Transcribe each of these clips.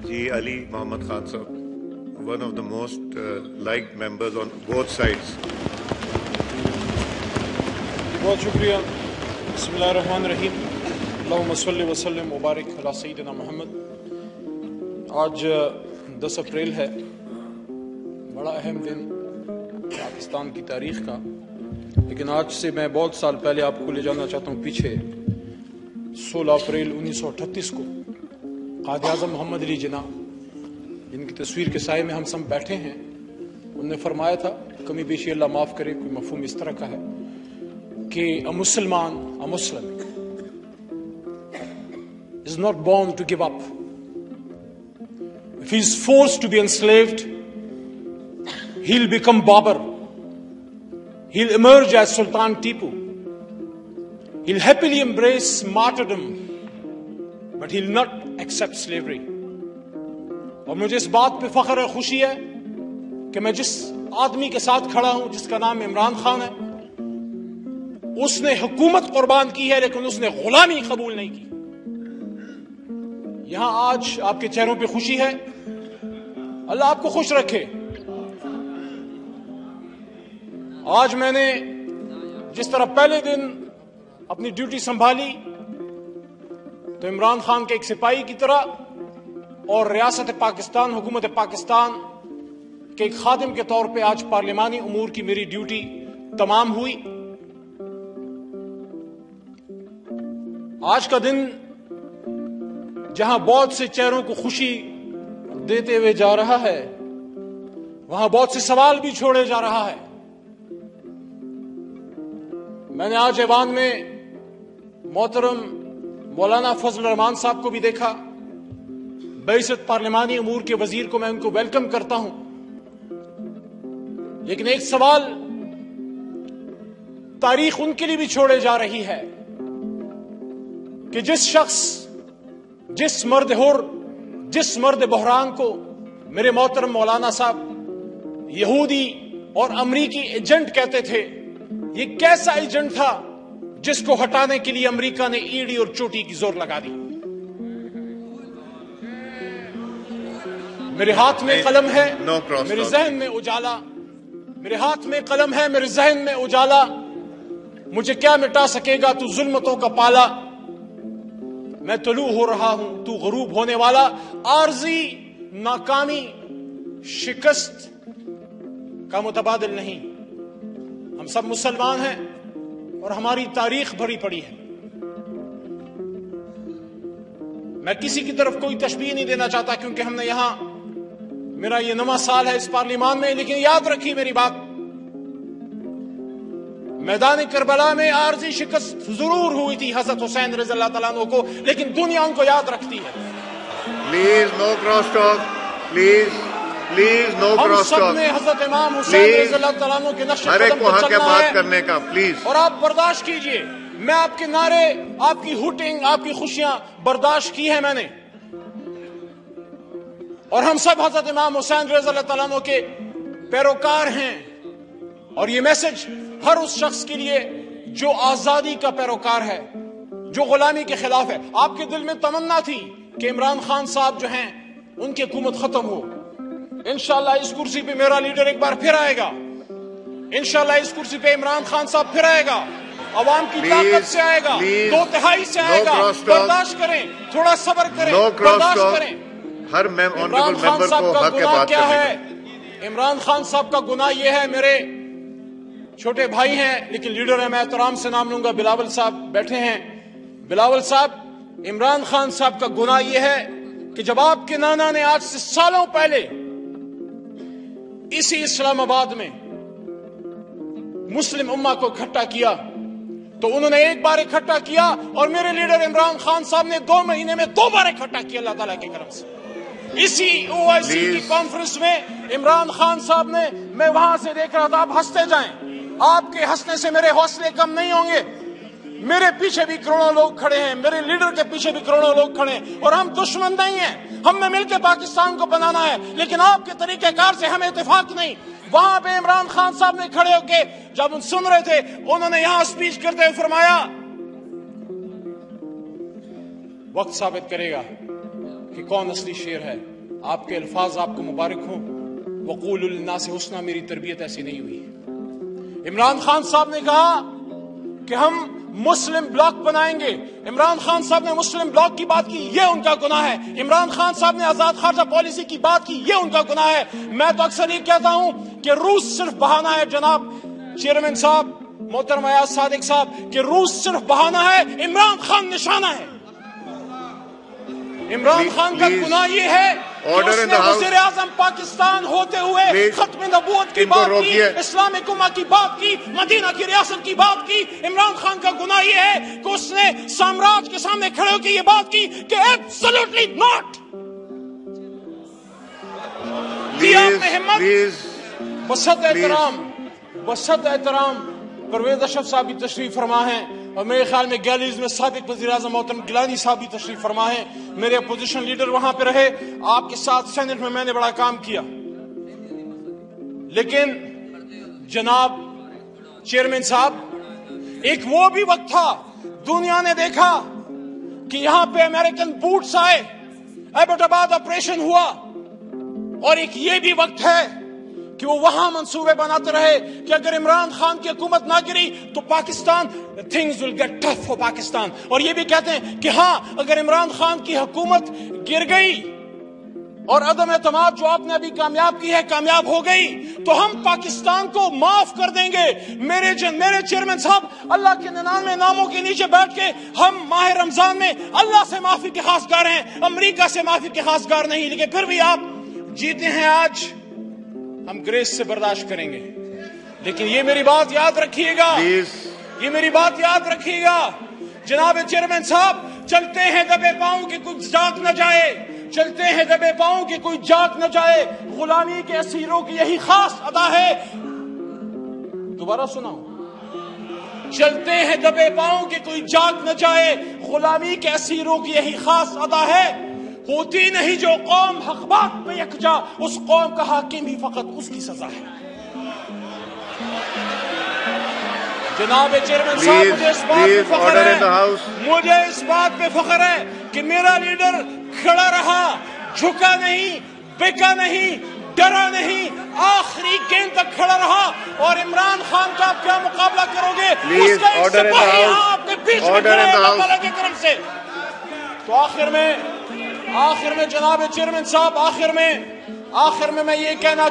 Ji Ali Muhammad Khan Sahab, one of the most liked members on both sides. बहुत शुक्रिया। बिस्मिल्लाहिर्रहमानिर्रहीम। अल्लाहुम्मा सल्लि व सल्लिम व बारिक अला सय्यिदिना मुहम्मद। आज 10 अप्रैल है, बड़ा अहम दिन पाकिस्तान की तारीख का। लेकिन आज से मैं बहुत साल पहले आपको ले जाना चाहता हूँ पीछे। 16 अप्रैल 1938 को कायद आज़म मोहम्मद अली जिन्ना, जिनकी तस्वीर के साए में हम सब बैठे हैं, उन्होंने फरमाया था, कमी बेशी अल्लाह माफ़ करे, कोई मफहूम इस तरह का है कि a Muslim is not born to give up. If he is forced to be enslaved, he'll become Babur. He'll emerge as Sultan Tipu. He'll happily embrace martyrdom, but he'll not accept slavery. और मुझे इस बात पे फख्र है, खुशी है कि मैं जिस आदमी के साथ खड़ा हूं, जिसका नाम इमरान खान है, उसने हुकूमत कुर्बान की है, लेकिन उसने गुलामी कबूल नहीं की। यहां आज आपके चेहरों पे खुशी है, अल्लाह आपको खुश रखे। आज मैंने जिस तरह पहले दिन अपनी ड्यूटी संभाली, तो इमरान खान के एक सिपाही की तरह और रियासत पाकिस्तान, हुकूमत पाकिस्तान के एक खादिम के तौर पे आज पार्लिमानी उमूर की मेरी ड्यूटी तमाम हुई। आज का दिन जहां बहुत से चेहरों को खुशी देते हुए जा रहा है, वहां बहुत से सवाल भी छोड़े जा रहा है। मैंने आज ऐवान में मोहतरम मौलाना फजल रहमान साहब को भी देखा। बैसत पार्लिमानी उमूर के वजीर को मैं उनको वेलकम करता हूं, लेकिन एक सवाल तारीख उनके लिए भी छोड़े जा रही है कि जिस शख्स, जिस मर्द हुर, जिस मर्द बहरान को मेरे मोहतरम मौलाना साहब यहूदी और अमरीकी एजेंट कहते थे, ये कैसा एजेंट था जिसको हटाने के लिए अमेरिका ने ईड़ी और चोटी की जोर लगा दी। मेरे हाथ में कलम है, मेरे जहन में उजाला, मेरे हाथ में कलम है, मेरे जहन में उजाला। मुझे क्या मिटा सकेगा तू जुल्मतों का पाला। मैं तलू हो रहा हूं, तू गरूब होने वाला। आर्जी नाकामी शिकस्त का मुतबादिल नहीं। हम सब मुसलमान हैं और हमारी तारीख भरी पड़ी है। मैं किसी की तरफ कोई तशबीह नहीं देना चाहता, क्योंकि हमने यहां, मेरा ये 9वां साल है इस पार्लिमान में, लेकिन याद रखिए मेरी बात, मैदान करबला में आर्जी शिकस्त जरूर हुई थी हजरत हुसैन रज़ी अल्लाह तआला अन्हु को, लेकिन दुनिया उनको याद रखती है। Please no cross talk, please no cross talk. हमने हजरत इमाम हुसैन रज़ी अल्लाह तआला अन्हु के नक्शे कदम पे चलना बात है करने का, प्लीज। और आप बर्दाश्त कीजिए। मैं आपके नारे, आपकी हुटिंग, आपकी खुशियां बर्दाश्त की है मैंने। और हम सब हजरत इमाम हुसैन रज़ी अल्लाह तआला अन्हु के पैरोकार हैं। और ये मैसेज हर उस शख्स के लिए जो आजादी का पैरोकार है, जो गुलामी के खिलाफ है। आपके दिल में तमन्ना थी कि इमरान खान साहब जो हैं, उनकी हुकूमत खत्म हो। इंशाअल्लाह इस कुर्सी पे मेरा लीडर एक बार फिर आएगा। इंशाअल्लाह इस कुर्सी पे इमरान खान साहब फिर आएगा। अवाम की ताकत से आएगा, 2/3 से आएगा। बर्दाश्त करें, थोड़ा सब्र करें, बर्दाश्त करें। हर इमरान खान साहब का गुनाह क्या है? इमरान खान साहब का गुनाह यह है, मेरे छोटे भाई हैं लेकिन लीडर है, मैं एहतराम से नाम लूंगा, बिलावल साहब बैठे हैं। बिलावल साहब, इमरान खान साहब का गुनाह यह है कि जब आपके नाना ने आज से सालों पहले इसी इस्लामाबाद में मुस्लिम उम्मा को इकट्ठा किया, तो उन्होंने एक बार इकट्ठा किया और मेरे लीडर इमरान खान साहब ने 2 महीने में 2 बार इकट्ठा किया, अल्लाह ताला के करम से। इसी ओआईसी की कॉन्फ्रेंस में इमरान खान साहब ने, मैं वहां से देख रहा था, आप हंसते जाएं, आपके हंसने से मेरे हौसले कम नहीं होंगे। मेरे पीछे भी करोड़ों लोग खड़े हैं, मेरे लीडर के पीछे भी करोड़ों लोग खड़े हैं, और हम दुश्मन नहीं हैं। हमने मिलकर पाकिस्तान को बनाना है, लेकिन आपके तरीकेकार से हमें इत्तेफाक नहीं। वहां पे इमरान खान साहब ने खड़े होके जब सुन रहे थे, उन्होंने यहां स्पीच करते हुए फरमाया, वक्त साबित करेगा कि कौन असली शेर है। آپ کے الفاظ آپ کو مبارک ہوں. وقولوا للناس حسنا، میری تربیت ایسی نہیں ہوئی. عمران خان صاحب نے کہا کہ ہم مسلم بلاک بنائیں گے. عمران خان صاحب نے مسلم بلاک کی بات کی، یہ ان کا گناہ ہے. عمران خان صاحب نے آزاد خارجہ پالیسی کی بات کی، یہ ان کا گناہ ہے. میں تو اکثر یہ کہتا ہوں کہ روس صرف بہانہ ہے. جناب چیئرمین صاحب، محترم ایاز صادق صاحب، کہ روس صرف بہانہ ہے، عمران خان نشانہ ہے. عمران خان کا گناہ یہ ہے کہ اس نے وزیر اعظم پاکستان ہوتے ہوئے ختم نبوت کی بات کی، اسلامک امہ کی بات کی، مدینہ کی ریاست کی بات کی. عمران خان کا گناہ یہ ہے کہ اس نے سامراج کے سامنے کھڑے ہو کے یہ بات کی کہ ایبسولوٹلی ناٹ. بسط احترام پرویز اشرف صاحب بھی تشریف فرما ہیں، اور میرے خیال میں گیلریز میں سابق وزیر اعظم محترم گیلانی صاحب بھی تشریف فرما ہیں. میرے اپوزیشن لیڈر وہاں پہ رہے. آپ کے ساتھ سینٹ میں نے بڑا کام کیا. لیکن جناب چیئرمین صاحب، ایک وہ بھی وقت تھا دنیا نے دیکھا کہ یہاں پہ امریکن بوٹس آئے، ایبٹ آباد آپریشن ہوا، اور ایک یہ بھی وقت ہے کہ وہ وہاں منصوبے بناتے رہے کہ اگر عمران خان کی حکومت نہ گری تو Pakistan things will get tough for Pakistan. اور یہ بھی کہتے ہیں کہ ہاں اگر عمران خان کی حکومت گر گئی اور عدم اعتماد جو آپ نے ابھی کامیاب کی ہے کامیاب ہو گئی تو ہم پاکستان کو معاف کر دیں گے. میرے چیئرمین صاحب، اللہ کے 99 ناموں کے نیچے بیٹھ کے ہم ماہ رمضان میں اللہ سے معافی کے خواستگار ہیں، امریکہ سے معافی کے خواستگار نہیں. لیکن پھر بھی آپ جیتے ہیں آج، ہم گریس سے برداشت کریں گے. لیکن یہ میری بات یاد رکھیے گا، یہ میری بات یاد رکھیے گا جناب چیئرمین صاحب، چلتے ہیں دبے پاؤں کہ کچھ جاگ نہ جائے، چلتے ہیں دبے پاؤں کہ کوئی جاگ نہ جائے. غلامی کے اسیروں کی یہی خاص ادا ہے. دوبارہ سناؤ، چلتے ہیں دبے پاؤں کہ کوئی جاگ نہ جائے، غلامی کے اسیروں کی یہی خاص ادا ہے. ہوتی نہیں جو قوم حق بات پہ یکجا، اس قوم کا حاکم بھی فقط اس کی سزا ہے. جناب چیئرمین صاحب، مجھے اس بات پہ فخر ہے کہ میرا لیڈر کھڑا رہا، جھکا نہیں، بکا نہیں، ڈرا نہیں، آخری گیند تک کھڑا رہا. اور عمران خان کا آپ کیا مقابلہ کرو گے؟ اس کا ایک سپاہی یہاں آپ کے بیچ میں کھڑا ہے اللہ تعالیٰ کی طرف سے. تو آخر میں جناب چیئرمین صاحب، آخر میں یہ کہنا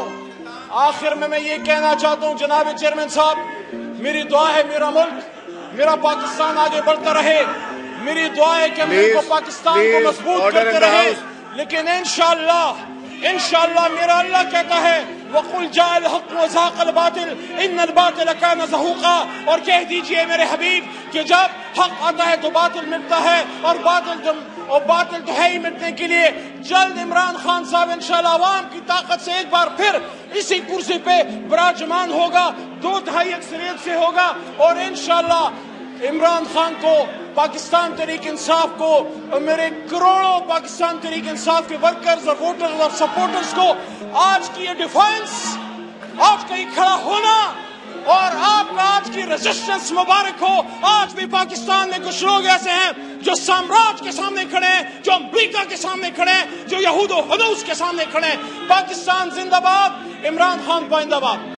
چاہتا ہوں جناب چیئرمین صاحب، میری دعا ہے میرا ملک، میرا پاکستان آگے بڑھتا رہے. میری دعا ہے کہ ملک کو پاکستان کو مضبوط کرتے رہے. لیکن انشاءاللہ میرا اللہ کہتا ہے وَقُلْ جَاءَ الْحَقُّ وَزَهَقَ الْبَاطِلُ إِنَّ الْبَاطِلَ كَانَ زَهُوقًا. اور کہہ دیجئے میرے حبیب کہ جب حق آتا ہے تو باطل مٹتا ہے، اور باطل تو ہے ہی مٹنے کے لیے. جلد عمران خان صاحب انشاءاللہ عوام کی طاقت سے ایک بار پھر اسی کرسی پہ براجمان ہوگا، 2/3 اکثریت سے ہوگا، اور انشاءاللہ عمران خان کو، پاکستان تحریک انصاف کو، اور میرے کروڑوں پاکستان تحریک انصاف کے ورکرز اور ووٹرز اور سپورٹرز کو آج کی یہ ڈیفینس، آج کا یہ کھڑا ہونا اور آپ کا آج کی ریزسٹنس مبارک ہو. آج بھی پاکستان میں کچھ لوگ ایسے ہیں جو سامراج کے سامنے کھڑے ہیں، جو امریکہ کے سامنے کھڑے ہیں، جو یہود و حنوس کے سامنے کھڑے ہیں. پاکستان زندہ باد، عمران خان پائندہ باد.